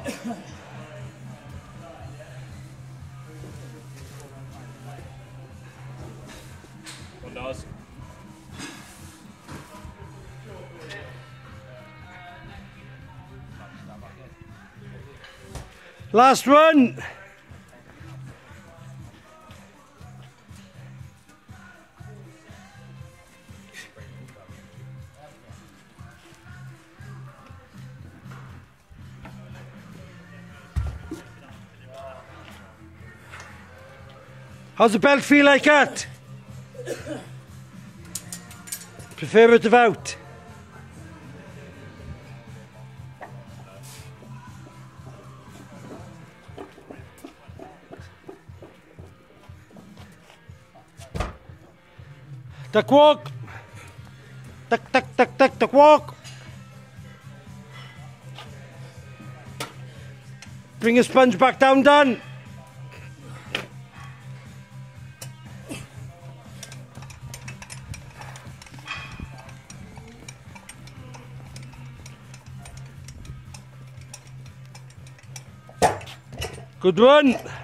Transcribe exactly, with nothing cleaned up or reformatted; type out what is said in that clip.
One does. Last one. How's the belt feel like that? Prefer it without. Duck walk. Duck, duck, duck, duck, duck walk. Bring your sponge back down, Dan. Good one.